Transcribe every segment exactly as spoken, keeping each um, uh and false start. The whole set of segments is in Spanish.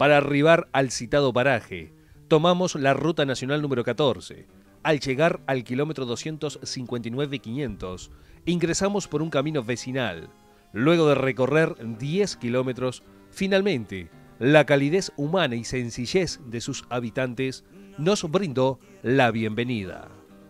Para arribar al citado paraje, tomamos la ruta nacional número catorce. Al llegar al kilómetro doscientos cincuenta y nueve quinientos, ingresamos por un camino vecinal. Luego de recorrer diez kilómetros, finalmente, la calidez humana y sencillez de sus habitantes nos brindó la bienvenida.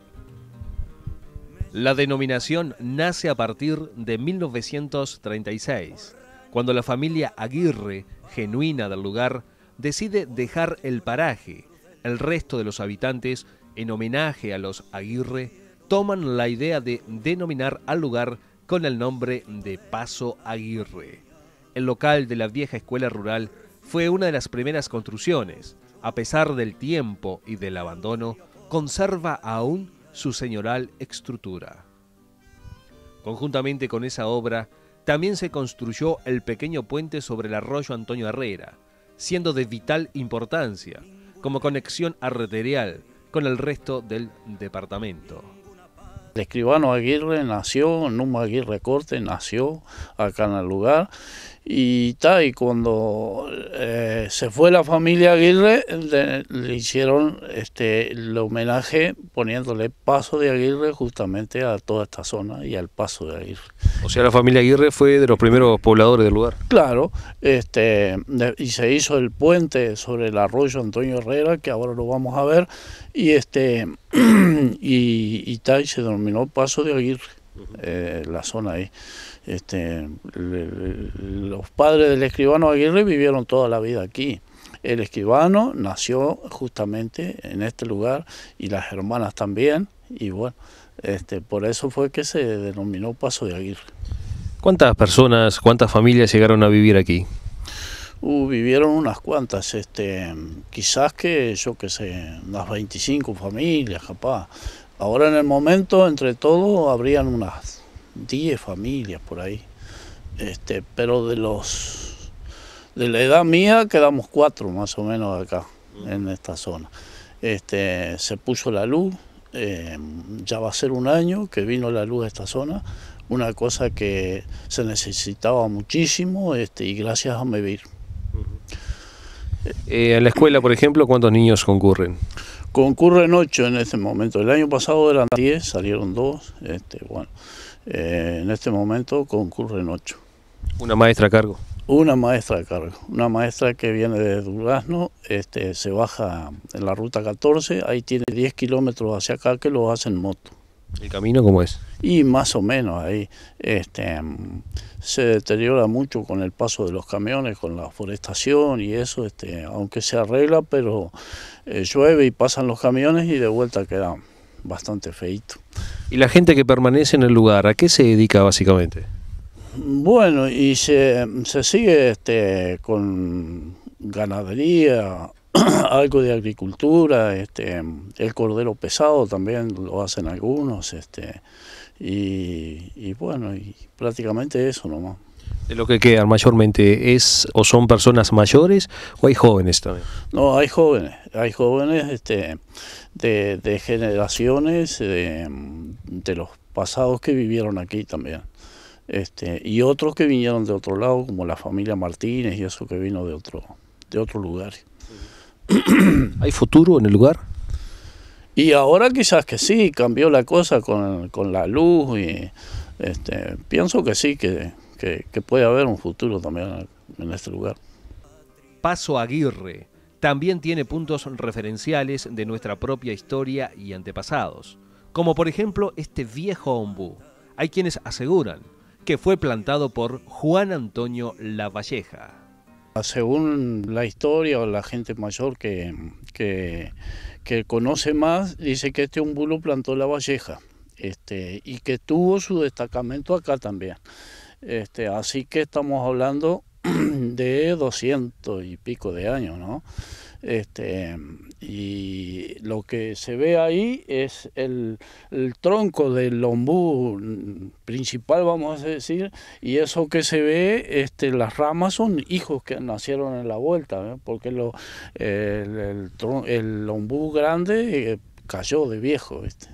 La denominación nace a partir de mil novecientos treinta y seis, cuando la familia Aguirre, genuina del lugar, decide dejar el paraje. El resto de los habitantes, en homenaje a los Aguirre, toman la idea de denominar al lugar con el nombre de Paso Aguirre. El local de la vieja escuela rural fue una de las primeras construcciones. A pesar del tiempo y del abandono, conserva aún su señorial estructura. Conjuntamente con esa obra, también se construyó el pequeño puente sobre el arroyo Antonio Herrera, siendo de vital importancia como conexión arterial con el resto del departamento. El escribano Aguirre nació, Numa Aguirre Corte nació acá en el lugar y, ta, y cuando eh, se fue la familia Aguirre le, le hicieron este, el homenaje poniéndole Paso de Aguirre justamente a toda esta zona y al Paso de Aguirre. O sea, la familia Aguirre fue de los primeros pobladores del lugar. Claro, este, de, y se hizo el puente sobre el arroyo Antonio Herrera, que ahora lo vamos a ver, y este y, y, ta, y se denominó Paso de Aguirre, eh, la zona ahí. Este, le, le, los padres del escribano Aguirre vivieron toda la vida aquí. El escribano nació justamente en este lugar y las hermanas también, y bueno, este, por eso fue que se denominó Paso de Aguirre. ¿Cuántas personas, cuántas familias llegaron a vivir aquí? Uh, vivieron unas cuantas, este, quizás que, yo qué sé, unas veinticinco familias, capaz. Ahora en el momento, entre todos, habrían unas diez familias por ahí. Este, pero de los de la edad mía quedamos cuatro más o menos acá, en esta zona. Este, se puso la luz, eh, ya va a ser un año que vino la luz a esta zona, una cosa que se necesitaba muchísimo, este, y gracias a Mevir. Eh, en la escuela, por ejemplo, ¿cuántos niños concurren? Concurren ocho en este momento. El año pasado eran diez, salieron dos. Este, bueno, eh, en este momento concurren ocho. ¿Una maestra a cargo? Una maestra a cargo. Una maestra que viene de Durazno, este, se baja en la ruta catorce, ahí tiene diez kilómetros hacia acá que lo hace en moto. ¿El camino cómo es? Y más o menos ahí este, se deteriora mucho con el paso de los camiones, con la forestación y eso, este, aunque se arregla, pero eh, llueve y pasan los camiones y de vuelta queda bastante feíto. ¿Y la gente que permanece en el lugar, a qué se dedica básicamente? Bueno, y se, se sigue este, con ganadería, algo de agricultura, este, el cordero pesado también lo hacen algunos, este, y, y bueno, y prácticamente eso nomás. ¿De lo que quedan mayormente es o son personas mayores o hay jóvenes también? No, hay jóvenes, hay jóvenes este, de, de generaciones de, de los pasados que vivieron aquí también. Este, y otros que vinieron de otro lado, como la familia Martínez y eso que vino de otro, de otro lugar. ¿Hay futuro en el lugar? Y ahora quizás que sí, cambió la cosa con, con la luz y este, pienso que sí, que, que, que puede haber un futuro también en este lugar. Paso Aguirre también tiene puntos referenciales de nuestra propia historia y antepasados, como por ejemplo este viejo ombú. Hay quienes aseguran que fue plantado por Juan Antonio Lavalleja. Según la historia o la gente mayor que, que, que conoce más, dice que este ombú lo plantó Lavalleja, este, y que tuvo su destacamento acá también. Este, así que estamos hablando de doscientos y pico de años, ¿no? Este, y lo que se ve ahí es el, el tronco del ombú principal, vamos a decir, y eso que se ve, este, las ramas son hijos que nacieron en la vuelta, ¿eh? Porque lo, eh, el, el, el ombú grande eh, cayó de viejo, ¿viste?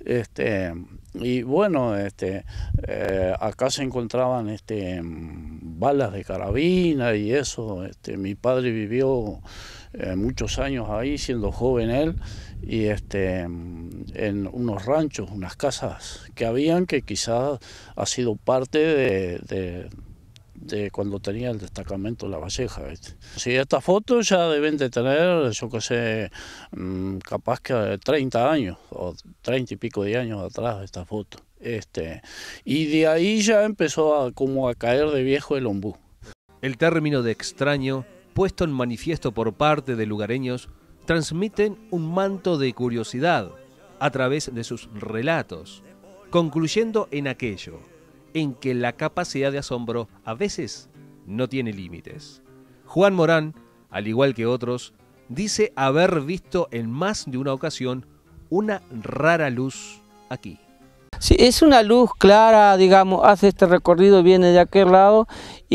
Este, y bueno, este, eh, acá se encontraban este, balas de carabina y eso. Este, mi padre vivió eh, muchos años ahí, siendo joven él, y este, en unos ranchos, unas casas que habían, que quizás ha sido parte de, de, de cuando tenía el destacamento La Valleja. ¿Viste? Sí, estas fotos ya deben de tener, yo qué sé, capaz que treinta años, o treinta y pico de años atrás estas fotos. Este, y de ahí ya empezó a, como a caer de viejo el ombú. El término de extraño, puesto en manifiesto por parte de lugareños, transmiten un manto de curiosidad a través de sus relatos, concluyendo en aquello, en que la capacidad de asombro a veces no tiene límites. Juan Morán, al igual que otros, dice haber visto en más de una ocasión una rara luz aquí. Sí, es una luz clara, digamos, hace este recorrido, viene de aquel lado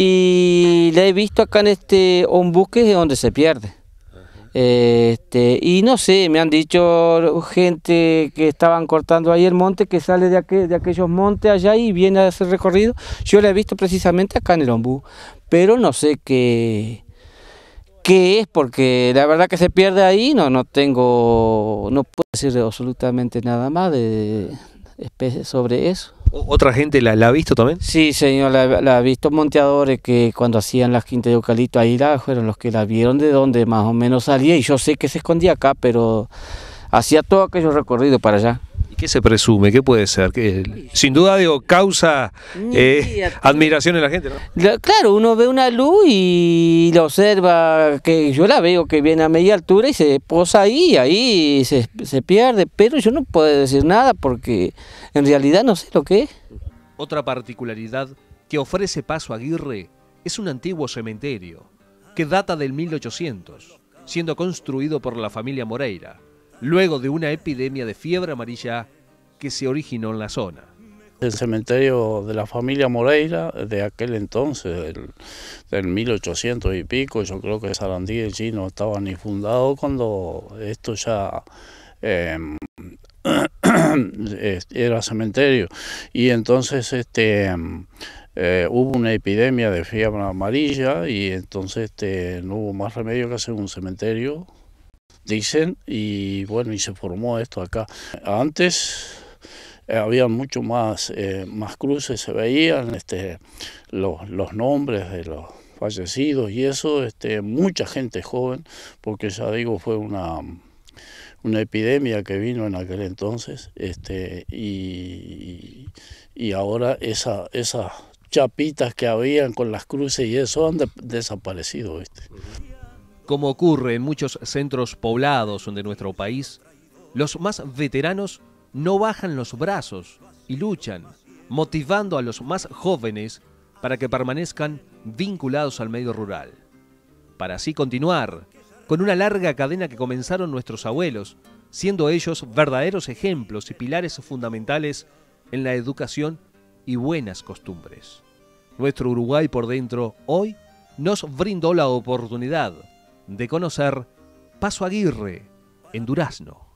y la he visto acá en este ombú, que es donde se pierde. Este, y no sé, me han dicho gente que estaban cortando ahí el monte, que sale de, aquel, de aquellos montes allá y viene a hacer recorrido. Yo la he visto precisamente acá en el ombú, pero no sé qué, qué es, porque la verdad que se pierde ahí, no, no tengo, no puedo decir absolutamente nada más de... sobre eso. ¿Otra gente la, la ha visto también? Sí, señor, la, la ha visto monteadores que cuando hacían las quintas de eucalipto ahí la, fueron los que la vieron de donde más o menos salía, y yo sé que se escondía acá, pero hacía todo aquello recorrido para allá. ¿Y qué se presume? ¿Qué puede ser? ¿Qué, sin duda, digo, causa eh, admiración en la gente, ¿no? Claro, uno ve una luz y la observa, que yo la veo que viene a media altura y se posa ahí, ahí se, se pierde, pero yo no puedo decir nada porque en realidad no sé lo que es. Otra particularidad que ofrece Paso Aguirre es un antiguo cementerio que data del mil ochocientos, siendo construido por la familia Moreira, luego de una epidemia de fiebre amarilla que se originó en la zona. El cementerio de la familia Moreira, de aquel entonces, del, del mil ochocientos y pico, yo creo que Sarandí y Chino no estaban ni fundados cuando esto ya eh, era cementerio. Y entonces este, eh, hubo una epidemia de fiebre amarilla y entonces este, no hubo más remedio que hacer un cementerio, dicen, y bueno, y se formó esto acá. Antes eh, había mucho más, eh, más cruces, se veían este, los, los nombres de los fallecidos y eso, este, mucha gente joven, porque ya digo, fue una, una epidemia que vino en aquel entonces, este, y, y ahora esa, esas chapitas que habían con las cruces y eso han de, desaparecido, ¿viste? Como ocurre en muchos centros poblados de nuestro país, los más veteranos no bajan los brazos y luchan, motivando a los más jóvenes para que permanezcan vinculados al medio rural, para así continuar con una larga cadena que comenzaron nuestros abuelos, siendo ellos verdaderos ejemplos y pilares fundamentales en la educación y buenas costumbres. Nuestro Uruguay por dentro hoy nos brindó la oportunidad de conocer Paso Aguirre en Durazno.